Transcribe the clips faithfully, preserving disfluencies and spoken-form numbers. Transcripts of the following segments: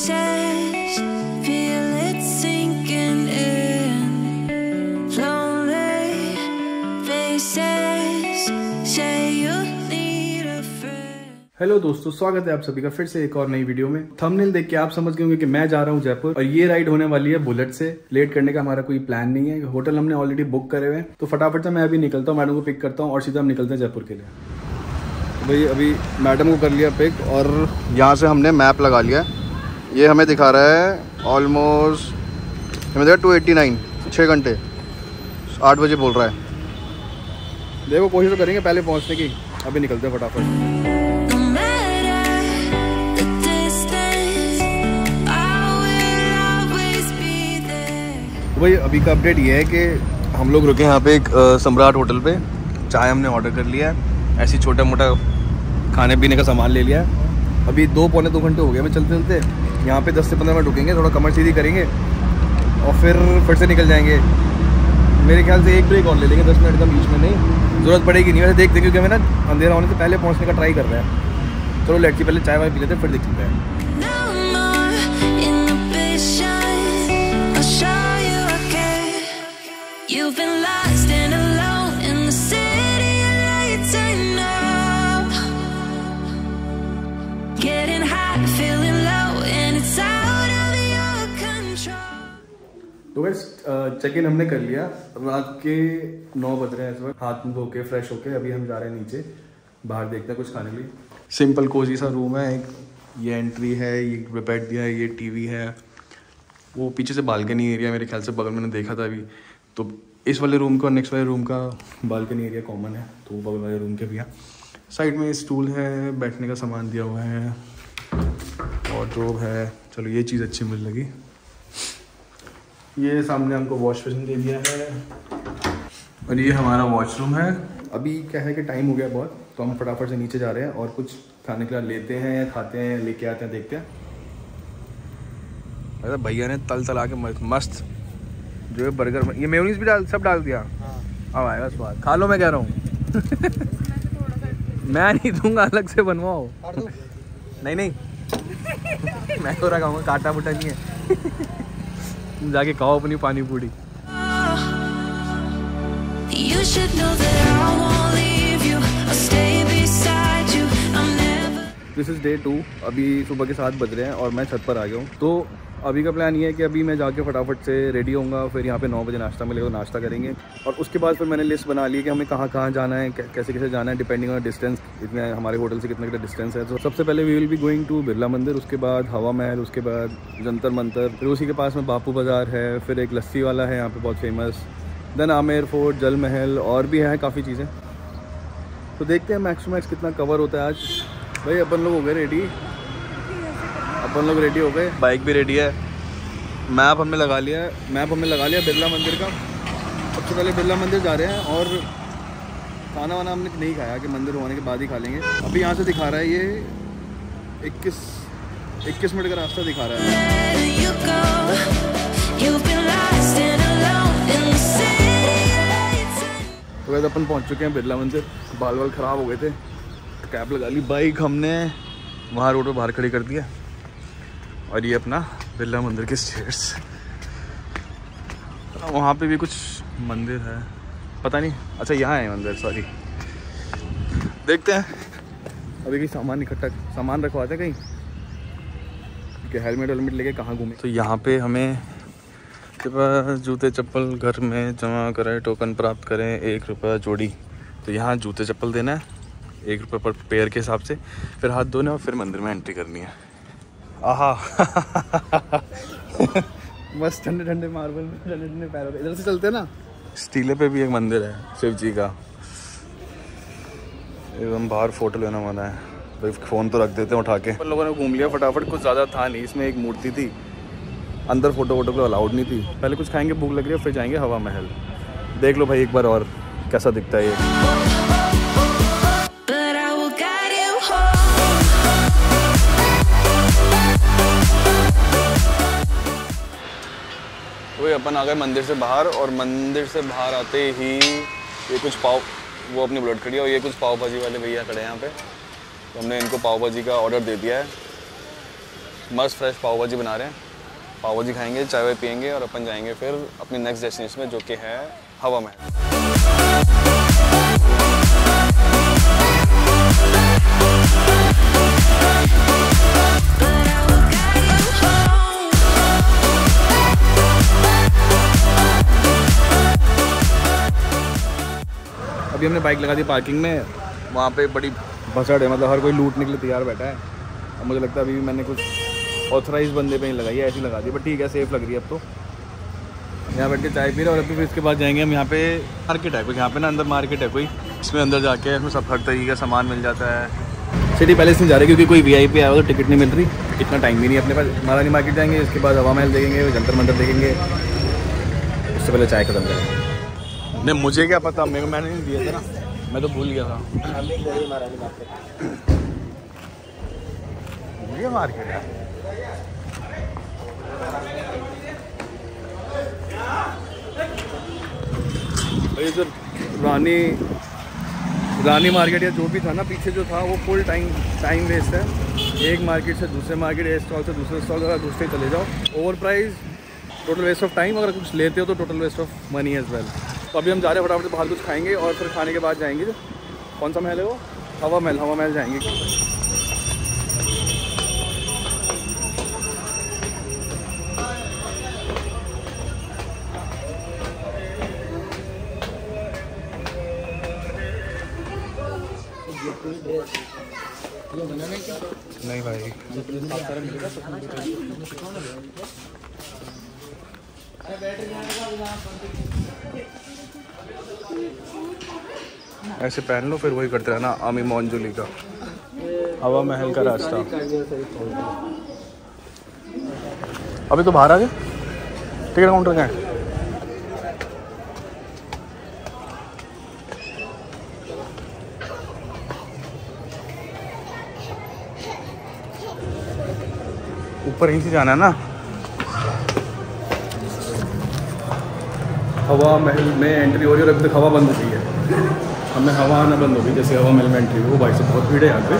faces, feel it sinking in. Lonely faces, say you need a friend. Hello दोस्तों, स्वागत है आप सभी का फिर से एक और नई वीडियो में। थंबनेल देख के आप समझ गए होंगे कि मैं जा रहा हूँ जयपुर और ये राइड होने वाली है बुलेट से। लेट करने का हमारा कोई प्लान नहीं है, होटल हमने ऑलरेडी बुक करे हुए हैं, तो फटाफट से मैं अभी निकलता हूँ, मैडम को पिक करता हूँ और सीधा हम निकलते हैं जयपुर के लिए। तो भाई अभी मैडम को कर लिया पिक और यहाँ से हमने मैप लगा लिया। ये हमें दिखा रहा है ऑलमोस्ट हमें देखा टू एट्टी नाइन छः घंटे आठ बजे बोल रहा है। देखो कोशिश तो करेंगे पहले पहुँचने की। अभी निकलते हैं फटाफट। भाई अभी का अपडेट ये है कि हम लोग रुके यहाँ पे एक सम्राट होटल पे। चाय हमने ऑर्डर कर लिया है, ऐसी छोटा मोटा खाने पीने का सामान ले लिया है। अभी दो पौने दो घंटे हो गए हमें चलते चलते। यहाँ पे दस से पंद्रह मिनट रुकेंगे, थोड़ा कमर सीधी करेंगे और फिर फिर से निकल जाएंगे। मेरे ख्याल से एक ब्रेक और ले लेंगे दस मिनट का, बीच में नहीं ज़रूरत पड़ेगी नहीं। वैसे देखते क्योंकि हमें ना अंधेरा होने से पहले पहुँचने का ट्राई कर रहे हैं। चलो लेट्स पहले चाय वाय पी लेते हैं फिर देख लेते हैं। You've been lost and alone in the city of lights. I know, getting high, feeling low, and it's out of your control. तो गाइस चेक इन हमने कर लिया। रात के नौ बज रहे हैं इस वक्त। हाथ मुंह धो के फ्रेश होके अभी हम जा रहे हैं नीचे, बाहर देखते हैं कुछ खाने के लिए। सिंपल कोजी सा रूम है। एक ये एंट्री है, ये बेड दिया है, ये टीवी है। वो पीछे से बालकनी एरिया मेरे ख्याल से बगल मैंने देखा था अभी। तो इस वाले रूम का और नेक्स्ट वाले रूम का बालकनी एरिया कॉमन है, तो बगल वाले रूम के भी है। साइड में स्टूल है, बैठने का सामान दिया हुआ है, वार्डरोब है। चलो ये चीज़ अच्छी मिल लगी। ये सामने हमको वॉश बेसिन दे दिया है और ये हमारा वॉशरूम है। अभी क्या है कि टाइम हो गया बहुत, तो हम फटाफट से नीचे जा रहे हैं और कुछ खाने के लिए लेते हैं या खाते हैं, लेके आते हैं, देखते हैं। अरे भैया ने तल तला के मस्त जो है बर्गर, ये मेयोनीज भी डाल सब डाल दिया। अब आएगा स्वाद, खा लो मैं कह रहा हूँ। मैं नहीं दूंगा, अलग से बनवाओ। नहीं नहीं मैं तो रहा खाऊंगा, काटा बुटा नहीं है। तुम जाके खाओ अपनी pani puri. This is day two. अभी सुबह के सात बज रहे हैं और मैं छत पर आ गया हूँ। तो अभी का प्लान ये है कि अभी मैं जाके फटाफट से रेडी होऊंगा, फिर यहाँ पे नौ बजे नाश्ता मिलेगा तो नाश्ता करेंगे और उसके बाद फिर मैंने लिस्ट बना ली है कि हमें कहाँ कहाँ जाना है, कैसे कैसे जाना है, डिपेंडिंग ऑन डिस्टेंस। इतने हमारे होटल से कितना कितना डिस्टेंस है। तो सबसे पहले we will be going to Birla Mandir, उसके बाद हवा महल, उसके बाद जंतर मंतर, फिर उसी के पास में बापू बाज़ार है, फिर एक लस्सी वाला है यहाँ पर बहुत फेमस, देन आमेर फोर्ट, जल महल और भी हैं काफ़ी चीज़ें। तो देखते हैं मैक्स टू मैक्स कितना कवर होता है आज। भाई अपन लोग हो गए रेडी, अपन लोग रेडी हो गए, बाइक भी रेडी है, मैप हमने लगा लिया है। मैप हमने लगा लिया बिरला मंदिर का। सबसे पहले बिरला मंदिर जा रहे हैं और खाना वाना हमने नहीं खाया कि मंदिर होने के बाद ही खा लेंगे। अभी यहाँ से दिखा रहा है ये इक्कीस इक्कीस मिनट का रास्ता दिखा रहा है। तो वैसे अपन पहुँच चुके हैं बिरला मंदिर। बाल बाल ख़राब हो गए थे, कैब लगा ली, बाइक हमने वहाँ रोड पर बाहर खड़ी कर दिया और ये अपना बिरला मंदिर के स्टेयर्स। वहाँ पे भी कुछ मंदिर है, पता नहीं। अच्छा यहाँ है मंदिर, सॉरी। देखते हैं अभी कहीं सामान इकट्ठा सामान रखवाते हैं कहीं, क्योंकि हेलमेट वेलमेट लेके कहाँ घूमे। तो यहाँ पे हमें जूते चप्पल घर में जमा करें, टोकन प्राप्त करें, एक रुपया जोड़ी। तो यहाँ जूते चप्पल देना है एक रुपये पर पेयर के हिसाब से, फिर हाथ धोने और फिर मंदिर में एंट्री करनी है। आहा मस्त ठंडे ठंडे मार्बल में ठंडे ठंडे पैरों पे। इधर से चलते हैं ना, स्टीले पे भी एक मंदिर है शिव जी का, एकदम बाहर फोटो लेना मना है। भाई फ़ोन तो रख देते हैं उठा के। हम लोगों ने घूम लिया फटाफट, कुछ ज़्यादा था नहीं। इसमें एक मूर्ति थी, अंदर फोटो वोटो को अलाउड नहीं थी। पहले कुछ खाएंगे, भूख लग रही है, फिर जाएंगे हवा महल। देख लो भाई एक बार और कैसा दिखता है ये। वही अपन आ गए मंदिर से बाहर और मंदिर से बाहर आते ही ये कुछ पाव, वो अपनी बुलेट खड़ी है और ये कुछ पाव भाजी वाले भैया खड़े हैं यहाँ पे। तो हमने इनको पाव भाजी का ऑर्डर दे दिया है। मस्त फ्रेश पाव भाजी बना रहे हैं। पाव भाजी खाएंगे, चाय वाय पियेंगे और अपन जाएंगे फिर अपनी नेक्स्ट डेस्टिनेशन में, जो कि है हवा महल। अभी हमने बाइक लगा दी पार्किंग में, वहाँ पे बड़ी भसड़ है, मतलब हर कोई लूटने के लिए तैयार बैठा है। अब मुझे लगता है अभी भी मैंने कुछ ऑथराइज बंदे पे नहीं लगाई है, ऐसी लगा दी, बट ठीक है, सेफ लग रही है अब तो। यहाँ बैठ के चाय पी रहे और अभी फिर इसके बाद जाएंगे हम, यहाँ पे मार्केट है कोई, यहाँ पे ना अंदर मार्केट है कोई, इसमें अंदर जाके इसमें सब हर तरीके का सामान मिल जाता है। सिटी पैलेस नहीं जा रहे क्योंकि कोई वी आई पी आया हो तो टिकट नहीं मिल रही, इतना टाइम भी नहीं अपने पास। महारानी मार्केट जाएंगे, इसके बाद हवा महल देखेंगे, जंतर मंतर देखेंगे, उससे पहले चाय खत्म करेंगे। नहीं मुझे क्या पता, मेरे को मैंने नहीं दिया था ना, मैं तो भूल गया था। ये मार्केट है, ये जो रानी रानी मार्केट या जो भी था ना पीछे जो था, वो फुल टाइम टाइम वेस्ट है। एक मार्केट से दूसरे मार्केट, एक स्टॉल से दूसरे स्टॉल, अगर दूसरे चले जाओ, over price, total waste of time. अगर कुछ लेते हो तो total waste of money as well. तो अभी हम जा रहे हैं, फटाफट बाहर कुछ खाएंगे और फिर खाने के बाद जाएंगे, जो कौन सा महल है वो, हवा महल, हवा महल जाएंगे। नहीं भाई, ऐसे पहन लो, फिर वही करते रहना। आमी मोनजुली का हवा महल का रास्ता। अभी तो बाहर आ गए, टिकट काउंटर का है। ऊपर यहीं से जाना है ना। हवा महल में एंट्री हो रही है और अभी तक हवा बंद हो गई है। हमें हवा आना बंद हो गई जैसे हवा महल में एंट्री हुई। वो भाई से बहुत भीड़ है यहाँ पे,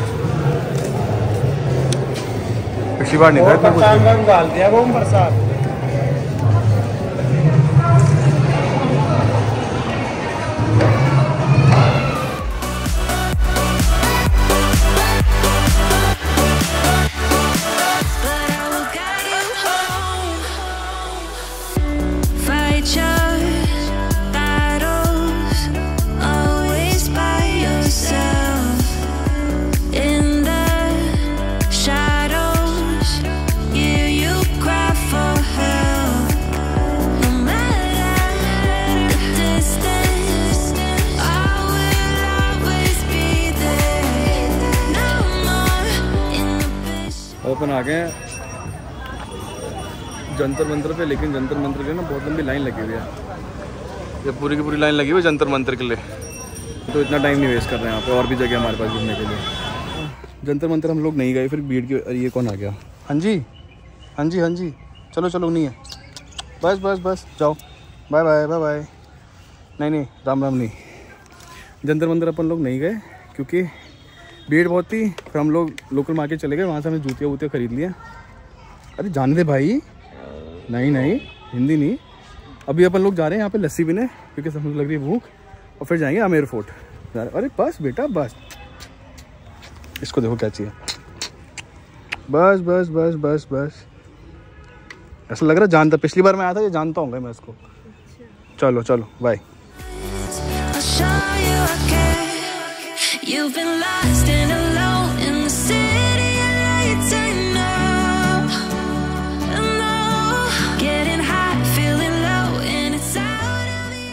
पिछली बार नहीं था इतना कुछ। डाल दिया वो बरसात। अपन आ गए जंतर मंतर पे, लेकिन जंतर मंतर के ना बहुत लंबी लाइन लगी हुई है। ये पूरी की पूरी लाइन लगी हुई है जंतर मंतर के लिए, तो इतना टाइम नहीं वेस्ट कर रहे हैं यहाँ पे, और भी जगह हमारे पास घूमने के लिए। जंतर मंतर हम लोग नहीं गए, फिर भीड़ की। ये कौन आ गया? हाँ जी हाँ जी हाँ जी, चलो चलो, नहीं है, बस बस बस जाओ, बाय बाय बाय बाय। नहीं नहीं, राम राम नहीं। जंतर मंतर अपन लोग नहीं गए क्योंकि भीड़ बहुत थी। फिर हम लोग लोकल मार्केट चले गए, वहाँ से हमें जूतियाँ वूतियाँ खरीद लिया। अरे जाने दे भाई, नहीं नहीं, हिंदी नहीं। अभी अपन लोग जा रहे हैं यहाँ पे लस्सी पीने क्योंकि सब लग रही है भूख, और फिर जाएंगे आमेर फोर्ट। अरे बस बेटा बस, इसको देखो क्या चाहिए, बस बस बस बस बस। ऐसा लग रहा है जानता, पिछली बार मैं आया था, ये जानता हूँ मैं इसको। चलो चलो bye. You've been lost and alone in the city of lights. I know, I know. Getting hot, feeling low, and it's out of the.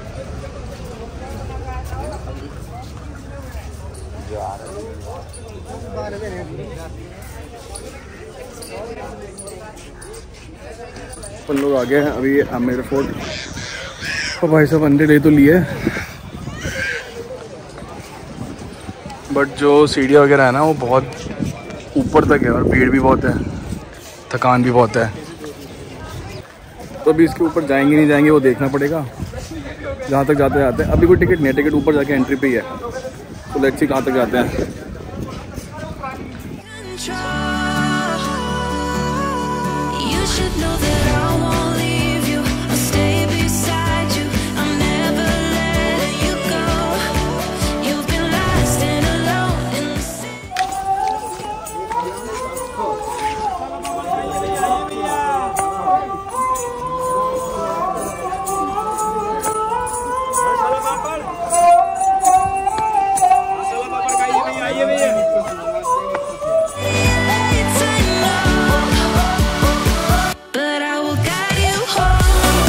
अपन लोग आ गए हैं अभी आमेर फोर्ट, और भाई साहब अंडे ले तो लिए, बट जो सीढ़ियाँ वगैरह है ना वो बहुत ऊपर तक है और भीड़ भी बहुत है, थकान भी बहुत है। तो अभी इसके ऊपर जाएंगे नहीं जाएंगे वो देखना पड़ेगा। जहाँ तक जाते जाते हैं, अभी कोई टिकट नहीं है, टिकट ऊपर जाके एंट्री पे ही है, तो लेट्स सी कहाँ तक जाते हैं। should know that I won't leave you. I'll stay beside you. I'm never letting you go. You've been lost and alone in the city. But I will guide you home.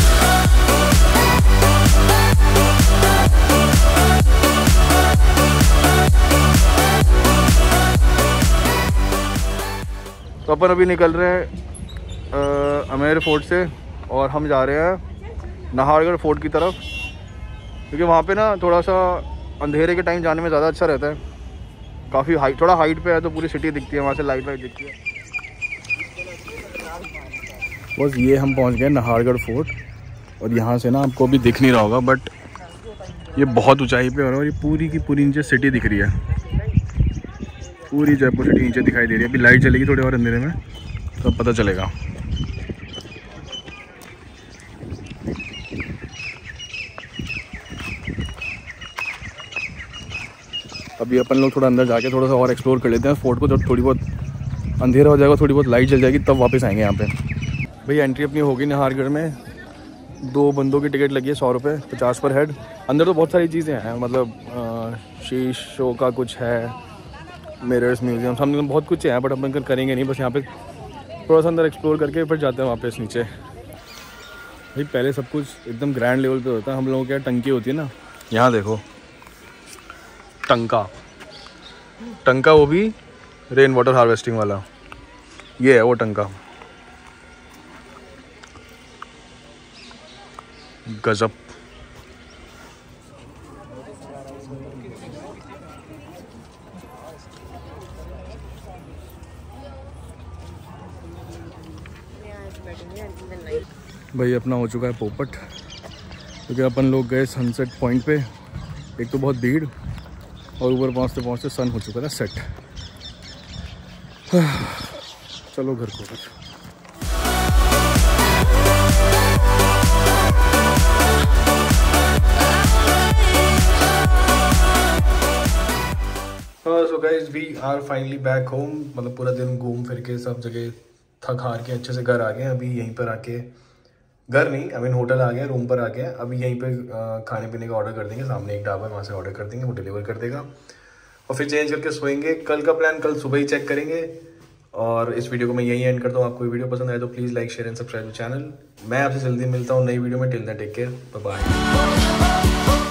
तो अपन अभी निकल रहे हैं अमेर fort से और हम जा रहे हैं नाहरगढ़ फोर्ट की तरफ, क्योंकि वहाँ पे ना थोड़ा सा अंधेरे के टाइम जाने में ज़्यादा अच्छा रहता है। काफ़ी हाइट, थोड़ा हाइट पे है तो पूरी सिटी दिखती है, वहाँ से लाइट वाइट दिखती है। बस ये हम पहुँच गए नाहरगढ़ फोर्ट, और यहाँ से ना आपको अभी दिख नहीं रहा होगा, बट ये बहुत ऊंचाई पे है और ये पूरी की पूरी नीचे सिटी दिख रही है। पूरी जयपुर सिटी नीचे दिखाई दे रही है। अभी लाइट चलेगी थोड़े और अंधेरे में तो पता चलेगा। अभी अपन लोग थोड़ा अंदर जाके थोड़ा सा और एक्सप्लोर कर लेते हैं फोर्ट को। जब थोड़ी बहुत अंधेरा हो जाएगा, थोड़ी बहुत लाइट जल जाएगी, तब वापस आएंगे यहाँ पे। भाई एंट्री अपनी होगी नाहरगढ़ में। दो बंदों की टिकट लगी है सौ रुपये, पचास पर हेड। अंदर तो बहुत सारी चीज़ें हैं, मतलब शीशों का कुछ है, मिरर्स, म्यूजियम, हम बहुत कुछ है, बट अपन करेंगे नहीं। बस यहाँ पे थोड़ा सा अंदर एक्सप्लोर करके फिर जाते हैं वापस नीचे। भाई पहले सब कुछ एकदम ग्रैंड लेवल पे होता है। हम लोगों के यहाँ टंकी होती है ना, यहाँ देखो टंका टंका वो भी रेन वाटर हार्वेस्टिंग वाला, ये है वो टंका। गजब। भाई अपना हो चुका है पोपट, क्योंकि अपन लोग गए सनसेट पॉइंट पे। एक तो बहुत भीड़, और ऊपर पहुँचते पहुँचते सन हो चुका था सेट। चलो घर को। So guys we are finally back home. मतलब पूरा दिन घूम फिर के सब जगह थक हार के अच्छे से घर आ गए। अभी यहीं पर आके, घर नहीं आई मीन होटल आ गया, रूम पर आ गया। अभी यहीं पे खाने पीने का ऑर्डर कर देंगे, सामने एक ढाबा है वहाँ से ऑर्डर कर देंगे, वो डिलीवर कर देगा और फिर चेंज करके सोएंगे। कल का प्लान कल सुबह ही चेक करेंगे। और इस वीडियो को मैं यहीं एंड करता हूँ। आपको वीडियो पसंद आए तो please like share and subscribe to channel. मैं आपसे जल्दी मिलता हूँ नई वीडियो में। Till then take care, bye bye.